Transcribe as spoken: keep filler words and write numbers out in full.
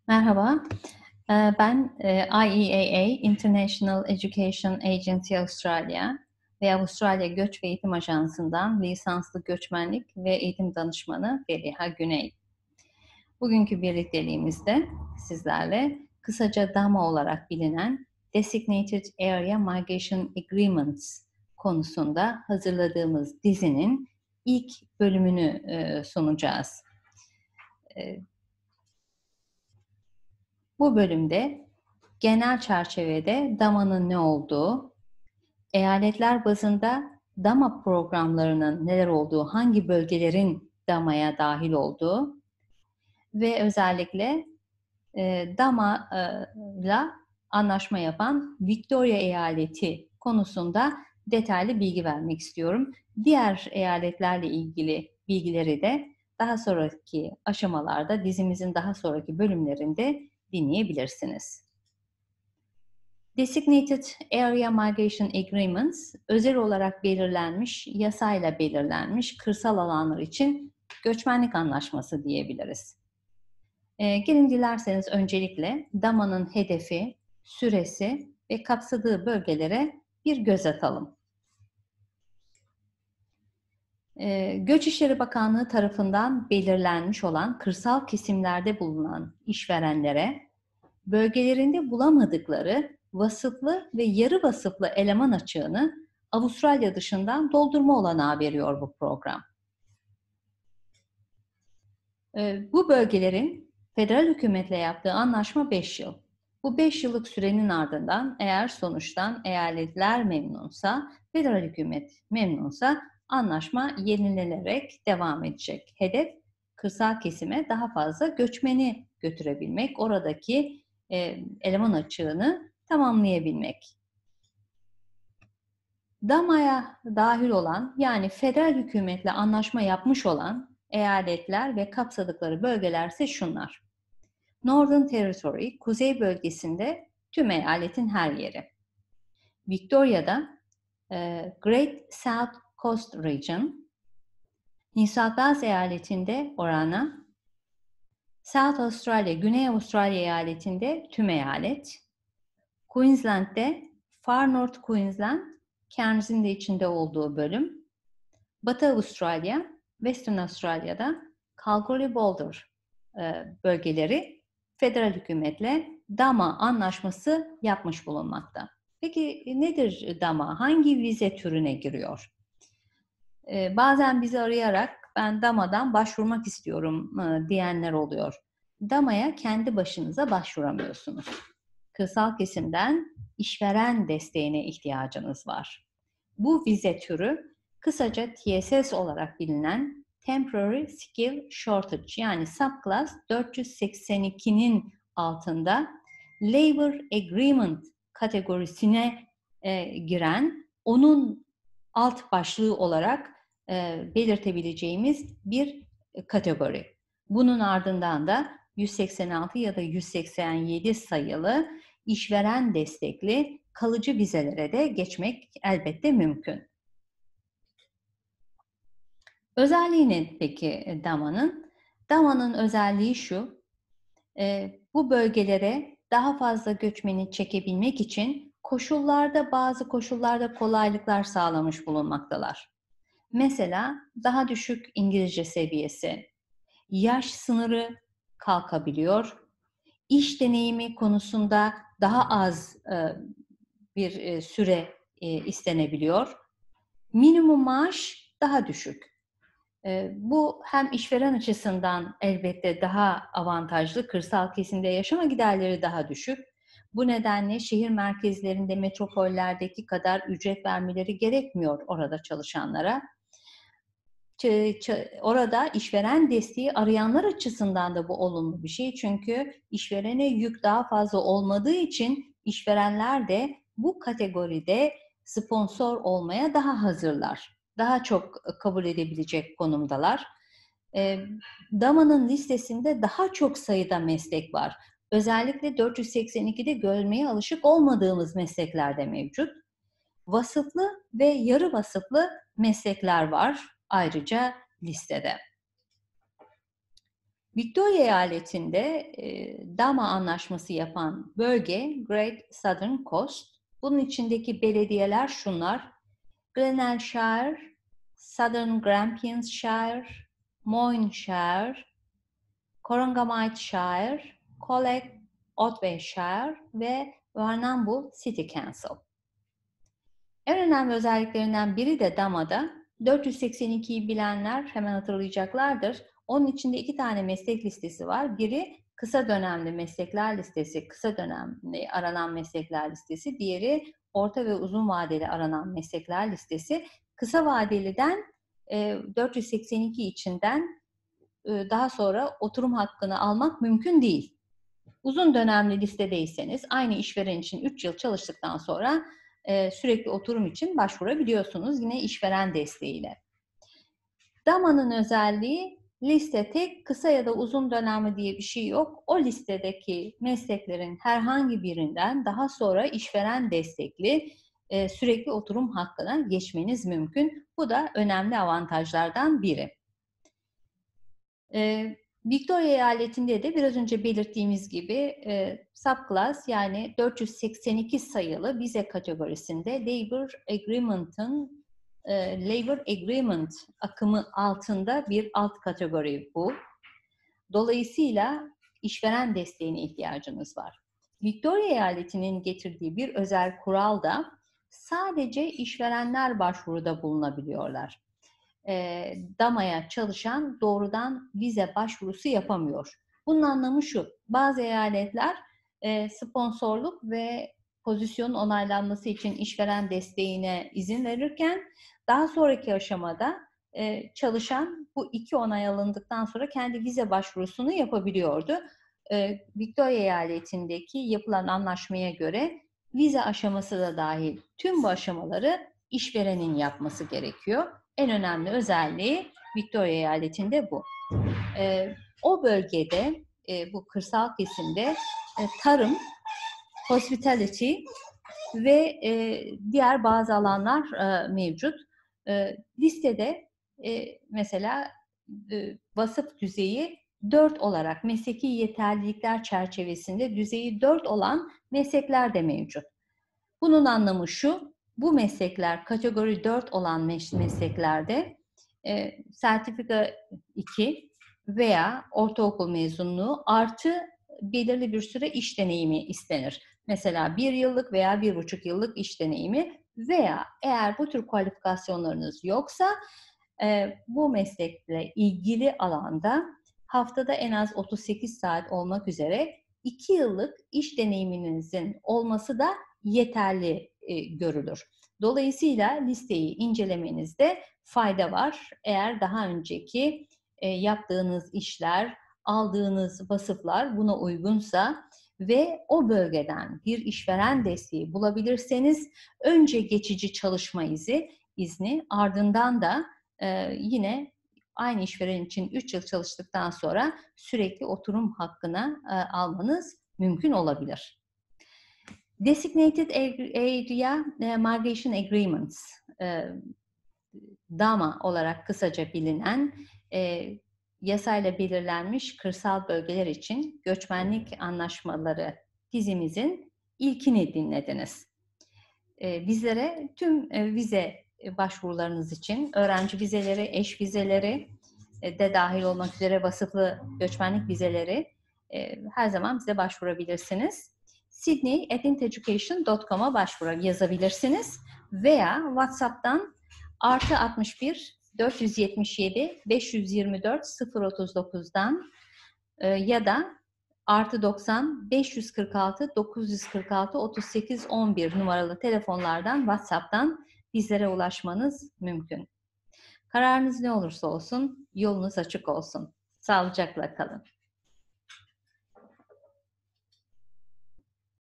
Merhaba, eee, ben, eee, I E A A International Education Agency Australia ve Avustralya Göç ve Eğitim Ajansı'ndan lisanslı göçmenlik ve eğitim danışmanı Feriha Güney. Bugünkü birlikteliğimizde sizlerle kısaca DAMA olarak bilinen Designated Area Migration Agreements konusunda hazırladığımız dizinin ilk bölümünü, eee, sunacağız. Eee Bu bölümde genel çerçevede DAMA'nın ne olduğu, eyaletler bazında DAMA programlarının neler olduğu, hangi bölgelerin DAMA'ya dahil olduğu ve özellikle eee, DAMA'la anlaşma yapan Victoria eyaleti konusunda detaylı bilgi vermek istiyorum. Diğer eyaletlerle ilgili bilgileri de daha sonraki aşamalarda, dizimizin daha sonraki bölümlerinde dinleyebilirsiniz. Designated Area Migration Agreements, özel olarak belirlenmiş, yasayla belirlenmiş kırsal alanlar için göçmenlik anlaşması diyebiliriz. E, gelin dilerseniz öncelikle DAMA'nın hedefi, süresi ve kapsadığı bölgelere bir göz atalım. E, Göç İşleri Bakanlığı tarafından belirlenmiş olan kırsal kesimlerde bulunan işverenlere, bölgelerinde bulamadıkları vasıflı ve yarı vasıflı eleman açığını Avustralya dışından doldurma olanağı veriyor bu program. Ee, Bu bölgelerin federal hükümetle yaptığı anlaşma beş yıl. Bu beş yıllık sürenin ardından eğer sonuçtan eyaletler memnunsa, federal hükümet memnunsa anlaşma yenilenerek devam edecek. Hedef kırsal kesime daha fazla göçmeni götürebilmek, oradaki e, eleman açığını tamamlayabilmek. DAMA'ya dahil olan, yani federal hükümetle anlaşma yapmış olan eyaletler ve kapsadıkları bölgeler ise şunlar: Northern Territory, kuzey bölgesinde tüm eyaletin her yeri. Victoria'da e, Great South Coast Region, New South Wales eyaletinde Orana, South Australia, Güney Avustralya eyaletinde tüm eyalet, Queensland'de Far North Queensland, Cairns'in de içinde olduğu bölüm, Batı Avustralya, Western Australia'da Kalgoorlie-Boulder e, bölgeleri federal hükümetle DAMA anlaşması yapmış bulunmakta. Peki nedir DAMA? Hangi vize türüne giriyor? E, bazen bizi arayarak ben DAMA'dan başvurmak istiyorum e, diyenler oluyor. DAMA'ya kendi başınıza başvuramıyorsunuz. Kırsal kesimden işveren desteğine ihtiyacınız var. Bu vize türü kısaca T S S olarak bilinen Temporary Skill Shortage, yani subclass dört yüz seksen ikinin altında Labor Agreement kategorisine e, giren, onun alt başlığı olarak e, belirtebileceğimiz bir kategori. Bunun ardından da yüz seksen altı ya da yüz seksen yedi sayılı işveren destekli kalıcı vizelere de geçmek elbette mümkün. Özelliği ne peki DAMA'nın? DAMA'nın özelliği şu: e, bu bölgelere daha fazla göçmeni çekebilmek için koşullarda, bazı koşullarda kolaylıklar sağlamış bulunmaktalar. Mesela daha düşük İngilizce seviyesi, yaş sınırı kalkabiliyor, iş deneyimi konusunda daha az e, bir e, süre e, istenebiliyor, minimum maaş daha düşük. E, bu hem işveren açısından elbette daha avantajlı, kırsal kesimde yaşama giderleri daha düşük. Bu nedenle şehir merkezlerinde, metropollerdeki kadar ücret vermeleri gerekmiyor orada çalışanlara. Orada işveren desteği arayanlar açısından da bu olumlu bir şey. Çünkü işverene yük daha fazla olmadığı için işverenler de bu kategoride sponsor olmaya daha hazırlar. Daha çok kabul edebilecek konumdalar. DAMA'nın listesinde daha çok sayıda meslek var. Özellikle dört yüz seksen ikide görmeye alışık olmadığımız meslekler de mevcut. Vasıflı ve yarı vasıflı meslekler var ayrıca listede. Victoria eyaletinde e, Dama Anlaşması yapan bölge Great Southern Coast. Bunun içindeki belediyeler şunlar: Glenelg Southern Grampians Shire, Moyne Shire, Corangamite Shire, Colac Otway Shire ve Warrnambool City Council. En önemli özelliklerinden biri de Dama'da, dört yüz seksen ikiyi bilenler hemen hatırlayacaklardır. Onun içinde iki tane meslek listesi var. Biri kısa dönemli meslekler listesi, kısa dönemli aranan meslekler listesi. Diğeri orta ve uzun vadeli aranan meslekler listesi. Kısa vadeliden dört yüz seksen iki içinden daha sonra oturum hakkını almak mümkün değil. Uzun dönemli listedeyseniz aynı işveren için üç yıl çalıştıktan sonra sürekli oturum için başvurabiliyorsunuz yine işveren desteğiyle. Dama'nın özelliği, liste tek, kısa ya da uzun dönemli diye bir şey yok. O listedeki mesleklerin herhangi birinden daha sonra işveren destekli sürekli oturum hakkına geçmeniz mümkün. Bu da önemli avantajlardan biri. Victoria eyaletinde de biraz önce belirttiğimiz gibi e, subclass yani dört yüz seksen iki sayılı vize kategorisinde Labor Agreement'ın e, Labor Agreement akımı altında bir alt kategori bu. Dolayısıyla işveren desteğine ihtiyacınız var. Victoria eyaletinin getirdiği bir özel kural da sadece işverenler başvuruda bulunabiliyorlar. E, Dama'ya çalışan doğrudan vize başvurusu yapamıyor. Bunun anlamı şu: bazı eyaletler e, sponsorluk ve pozisyonun onaylanması için işveren desteğine izin verirken daha sonraki aşamada e, çalışan bu iki onay alındıktan sonra kendi vize başvurusunu yapabiliyordu. E, Victoria eyaletindeki yapılan anlaşmaya göre vize aşaması da dahil tüm bu aşamaları işverenin yapması gerekiyor. En önemli özelliği Victoria eyaletinde bu. E, o bölgede, e, bu kırsal kesimde e, tarım, hospitality ve e, diğer bazı alanlar e, mevcut. E, listede e, mesela e, vasıf düzeyi dört olarak mesleki yeterlilikler çerçevesinde düzeyi dört olan meslekler de mevcut. Bunun anlamı şu: bu meslekler kategori dört olan mesleklerde e, sertifika iki veya ortaokul mezunluğu artı belirli bir süre iş deneyimi istenir. Mesela bir yıllık veya bir buçuk yıllık iş deneyimi veya eğer bu tür kualifikasyonlarınız yoksa e, bu meslekle ilgili alanda haftada en az otuz sekiz saat olmak üzere iki yıllık iş deneyiminizin olması da yeterli e, görülür. Dolayısıyla listeyi incelemenizde fayda var. Eğer daha önceki e, yaptığınız işler, aldığınız vasıflar buna uygunsa ve o bölgeden bir işveren desteği bulabilirseniz önce geçici çalışma izi, izni, ardından da e, yine aynı işveren için üç yıl çalıştıktan sonra sürekli oturum hakkına e, almanız mümkün olabilir. Designated Area Migration Agreements, DAMA olarak kısaca bilinen e, yasayla belirlenmiş kırsal bölgeler için göçmenlik anlaşmaları dizimizin ilkini dinlediniz. E, bizlere tüm e, vize başvurularınız için öğrenci vizeleri, eş vizeleri e, de dahil olmak üzere vasıflı göçmenlik vizeleri e, her zaman bize başvurabilirsiniz. sydney at inteducation dot com'a başvuru yazabilirsiniz veya WhatsApp'tan artı altmış bir dört yüz yetmiş yedi beş yüz yirmi dört sıfır otuz dokuzdan e, ya da artı doksan beş yüz kırk altı dokuz yüz kırk altı otuz sekiz on bir numaralı telefonlardan WhatsApp'tan bizlere ulaşmanız mümkün. Kararınız ne olursa olsun yolunuz açık olsun. Sağlıcakla kalın.